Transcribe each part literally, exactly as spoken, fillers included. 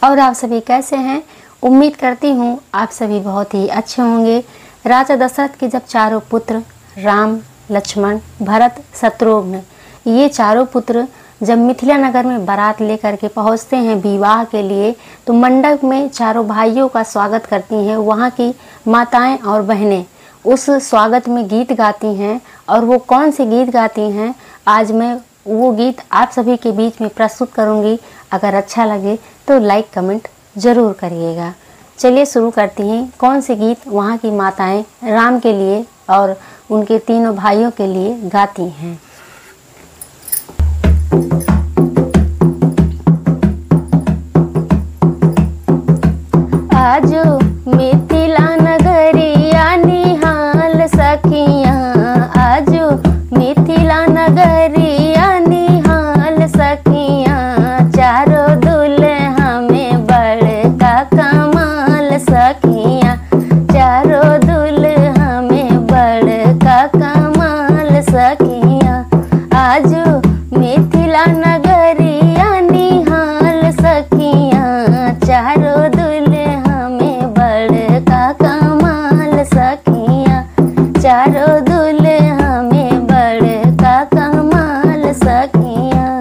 और आप सभी कैसे हैं। उम्मीद करती हूँ आप सभी बहुत ही अच्छे होंगे। राजा दशरथ के जब चारों पुत्र राम, लक्ष्मण, भरत, शत्रुघ्न, ये चारों पुत्र जब मिथिला नगर में बारात लेकर के पहुंचते हैं विवाह के लिए, तो मंडप में चारों भाइयों का स्वागत करती हैं। वहाँ की माताएं और बहनें उस स्वागत में गीत गाती हैं, और वो कौन से गीत गाती हैं आज मैं वो गीत आप सभी के बीच में प्रस्तुत करूंगी। अगर अच्छा लगे तो लाइक कमेंट ज़रूर करिएगा। चलिए शुरू करती हैं कौन से गीत वहाँ की माताएं राम के लिए और उनके तीनों भाइयों के लिए गाती हैं। आजो मिथिला नगरिया निहाल सखियाँ, आजो मिथिला नगरिया निहाल सखियाँ, चारों दुल्हा में बड़का कमाल सखियाँ, चारों दुल्हा में बड़का कमाल सखियाँ, आजो मिथिला नगरिया निहाल सखियाँ, चारों दुल्हा में बड़का कमाल सखियाँ, चारों दुल्हा में बड़का कमाल सखियाँ।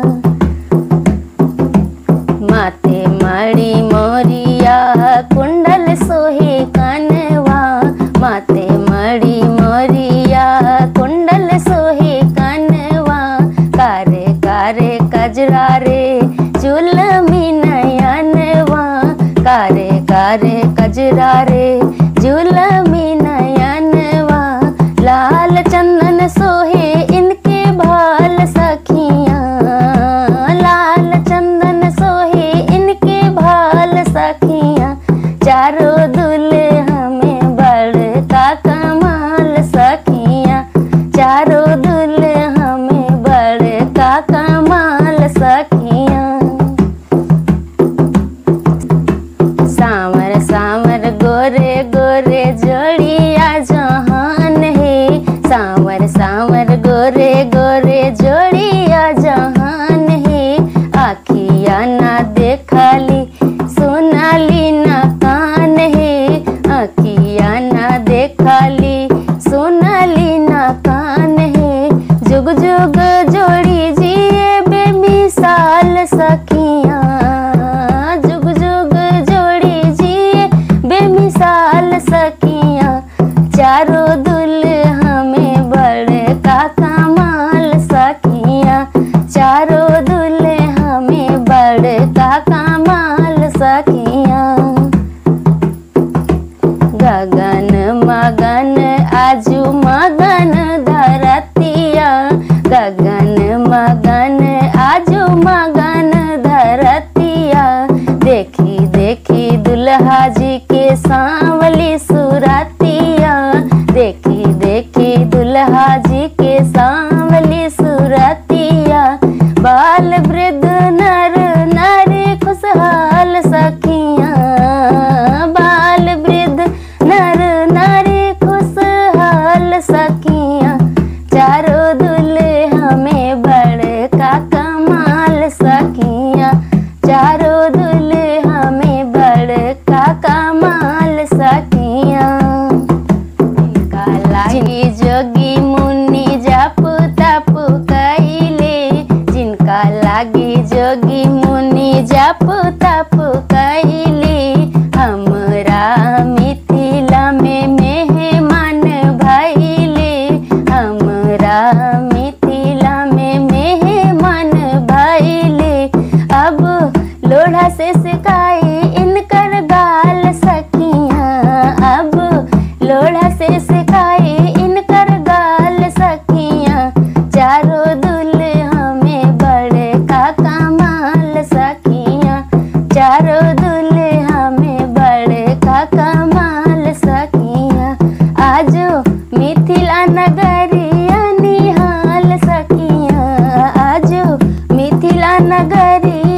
माथे मड़ी मोरिया कुंडल सोहे कनवा, माथे मड़ी मोरिया कुंडल सोहे कनवा, कारे कारे कजरा रे जुलमी नयनवा, कारे कारे कजरा रे जुलमी नयनवा, लाल चंदन सोहे इनके भाल सखियाँ, लाल चंदन सोहे इनके भाल सखियाँ, चारों दुल्हा में बड़का कमाल सखियाँ, चारों दुल्हा में बड़का कमाल सखियाँ। सांवर सांवर गोरे गोरे जोड़िया जहान है, सांवर सांवर गोरे गोरे जोड़िया जहान है, आखिया ना देखली सोनाली ना कान है, आखिया ना देखली सोनाली ना कान है, जुग जुग जोड़ी जिए बेमिसाल सखियाँ, जुग जुग जोड़ी जिए बेमिसाल सखियाँ, चारों दुल्हा में बड़का कमाल सखियाँ, चारों दुल्हा में बड़का कमाल सखियाँ। गगन मगन आजू मगन धरतिया, गगन मगन आजू मगन धरतिया, देखी देखी दुल्हा जी के सांवली सुरतिया, देखी देखी दुल्हा जी के सांवली सुरतिया, बाल वृद्ध नर नारी खुशहाल सखियाँ, बाल वृद्ध नर नारी खुशहाल सखियाँ, चारों दुल्हा में बड़का कमाल सखियाँ, चारों दुल्हा में बड़का कमाल सखियाँ। जिनका लागी जोगी मुनि जप तप कइले, जिनका लागी जोगी मुनि जप तप कइले, हमरा मिथिला में मेहमान भइले, हमरा मिथिला में मेहमान भइले, अब लोढ़ा से सिकाई इनकर गाल सखियाँ, अब लोढ़ा से सिकाई इनकर गाल सखियाँ, चारों दुल्हा में बड़का कमाल सखियाँ, चारों दुल्हा में बड़का कमाल सखियाँ, आजो मिथिला नगरिया निहाल सखियाँ, आजो मिथिला नगरिया